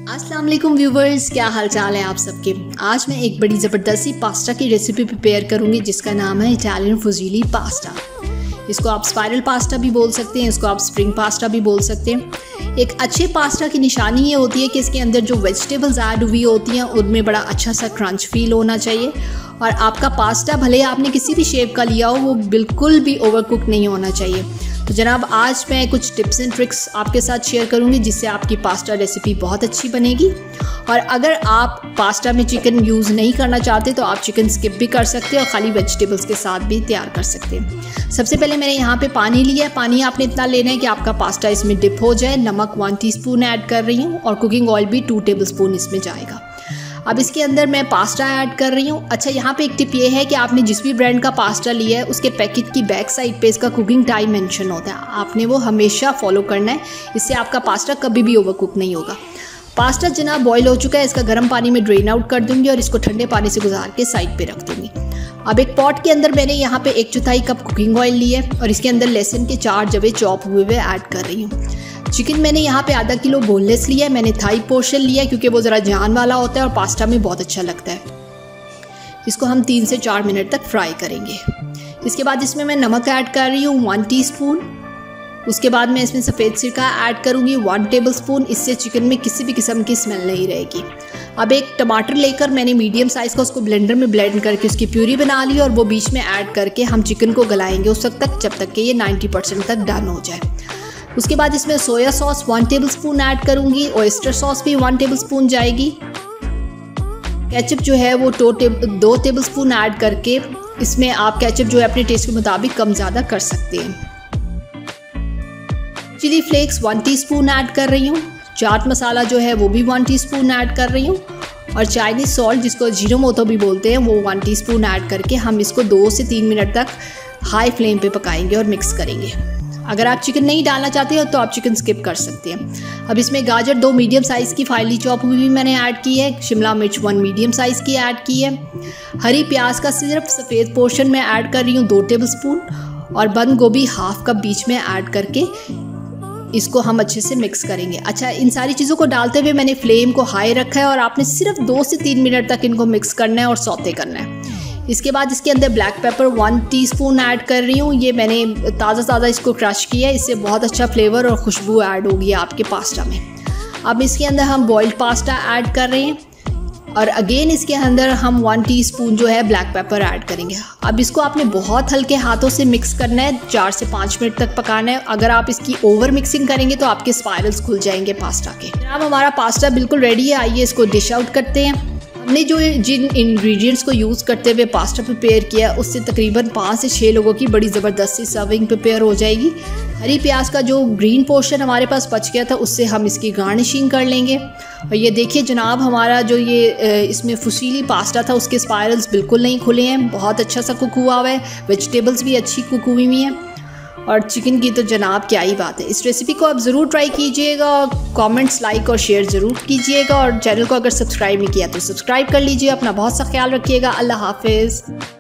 अस्सलाम वालेकुम व्यूवर्स, क्या हाल चाल है आप सबके। आज मैं एक बड़ी ज़बरदस्त सी पास्ता की रेसिपी प्रिपेयर करूंगी जिसका नाम है इटालियन फुजीली पास्ता। इसको आप स्पाइरल पास्ता भी बोल सकते हैं, इसको आप स्प्रिंग पास्ता भी बोल सकते हैं। एक अच्छे पास्ता की निशानी ये होती है कि इसके अंदर जो वेजिटेबल्स ऐड हुई होती हैं उनमें बड़ा अच्छा सा क्रंच फील होना चाहिए और आपका पास्ता भले आपने किसी भी शेप का लिया हो वो बिल्कुल भी ओवरकुक नहीं होना चाहिए। तो जनाब आज मैं कुछ टिप्स एंड ट्रिक्स आपके साथ शेयर करूंगी जिससे आपकी पास्ता रेसिपी बहुत अच्छी बनेगी। और अगर आप पास्ता में चिकन यूज़ नहीं करना चाहते तो आप चिकन स्किप भी कर सकते हैं और ख़ाली वेजिटेबल्स के साथ भी तैयार कर सकते हैं। सबसे पहले मैंने यहाँ पे पानी लिया है। पानी आपने इतना लेना है कि आपका पास्ता इसमें डिप हो जाए। नमक 1 टीस्पून ऐड कर रही हूँ और कुकिंग ऑयल भी 2 टेबलस्पून इसमें जाएगा। अब इसके अंदर मैं पास्ता ऐड कर रही हूँ। अच्छा, यहाँ पे एक टिप ये है कि आपने जिस भी ब्रांड का पास्ता लिया है उसके पैकेट की बैक साइड पे इसका कुकिंग टाइम मेंशन होता है, आपने वो हमेशा फॉलो करना है। इससे आपका पास्ता कभी भी ओवरकुक नहीं होगा। पास्ता जनाब बॉईल हो चुका है, इसका गर्म पानी में ड्रेन आउट कर दूंगी और इसको ठंडे पानी से गुजार के साइड पे रख दूंगी। अब एक पॉट के अंदर मैंने यहाँ पे 1/4 कप कुकिंग ऑयल लिया है और इसके अंदर लहसुन के 4 जवे चॉप हुए हुए ऐड कर रही हूँ। चिकन मैंने यहाँ पे आधा किलो बोनलेस लिया है, मैंने थाई पोर्शन लिया है क्योंकि वो ज़रा जान वाला होता है और पास्ता में बहुत अच्छा लगता है। इसको हम 3 से 4 मिनट तक फ्राई करेंगे। इसके बाद इसमें मैं नमक ऐड कर रही हूँ 1 टीस्पून। उसके बाद मैं इसमें सफ़ेद सिरका ऐड करूँगी 1 टेबलस्पून। इससे चिकन में किसी भी किस्म की स्मेल नहीं रहेगी। अब एक टमाटर लेकर मैंने मीडियम साइज़ का उसको ब्लेंडर में ब्लेंड करके उसकी प्यूरी बना ली और वो बीच में ऐड करके हम चिकन को गलाएंगे उस वक्त तक जब तक कि ये 90% तक डन हो जाए। उसके बाद इसमें सोया सॉस 1 टेबलस्पून ऐड करूँगी, ऑयस्टर सॉस भी 1 टेबलस्पून जाएगी। केचप जो है वो 2 टेबलस्पून ऐड करके इसमें आप केचप जो है अपने टेस्ट के मुताबिक कम ज़्यादा कर सकते हैं। चिली फ्लेक्स 1 टीस्पून ऐड कर रही हूँ। चाट मसाला जो है वो भी 1 टीस्पून ऐड कर रही हूँ और चाइनीज़ सॉल्ट जिसको अजीनोमोटो भी बोलते हैं वो 1 टीस्पून ऐड करके हम इसको 2 से 3 मिनट तक हाई फ्लेम पे पकाएंगे और मिक्स करेंगे। अगर आप चिकन नहीं डालना चाहते हो तो आप चिकन स्किप कर सकते हैं। अब इसमें गाजर 2 मीडियम साइज़ की फाइनली चॉप हुई भी मैंने ऐड की है। शिमला मिर्च 1 मीडियम साइज़ की ऐड की है। हरी प्याज का सिर्फ सफ़ेद पोर्शन में ऐड कर रही हूँ 2 टेबलस्पून और बंद गोभी हाफ कप बीच में ऐड करके इसको हम अच्छे से मिक्स करेंगे। अच्छा, इन सारी चीज़ों को डालते हुए मैंने फ्लेम को हाई रखा है और आपने सिर्फ 2 से 3 मिनट तक इनको मिक्स करना है और सौते करना है। इसके बाद इसके अंदर ब्लैक पेपर 1 टीस्पून ऐड कर रही हूँ। ये मैंने ताज़ा इसको क्रश किया है, इससे बहुत अच्छा फ्लेवर और खुशबू ऐड होगी आपके पास्ता में। अब इसके अंदर हम बॉइल्ड पास्ता ऐड कर रहे हैं और अगेन इसके अंदर हम 1 टीस्पून जो है ब्लैक पेपर ऐड करेंगे। अब इसको आपने बहुत हल्के हाथों से मिक्स करना है, 4 से 5 मिनट तक पकाना है। अगर आप इसकी ओवर मिक्सिंग करेंगे तो आपके स्पाइरल्स खुल जाएंगे पास्ता के। अब हमारा पास्ता बिल्कुल रेडी है, आइए इसको डिश आउट करते हैं। हमने जो जिन इंग्रेडिएंट्स को यूज़ करते हुए पास्ता प्रिपेयर किया उससे तकरीबन 5 से 6 लोगों की बड़ी ज़बरदस्त सी सर्विंग प्रिपेयर हो जाएगी। हरी प्याज का जो ग्रीन पोर्शन हमारे पास बच गया था उससे हम इसकी गार्निशिंग कर लेंगे। और ये देखिए जनाब, हमारा जो ये इसमें फुसीली पास्ता था उसके स्पाइरल्स बिल्कुल नहीं खुले हैं, बहुत अच्छा सा कुक हुआ है। वेजिटेबल्स भी अच्छी कुक हुई हुई हैं और चिकन की तो जनाब क्या ही बात है। इस रेसिपी को आप ज़रूर ट्राई कीजिएगा और कमेंट्स, लाइक और शेयर ज़रूर कीजिएगा और चैनल को अगर सब्सक्राइब नहीं किया तो सब्सक्राइब कर लीजिए। अपना बहुत सा ख्याल रखिएगा। अल्लाह हाफिज़।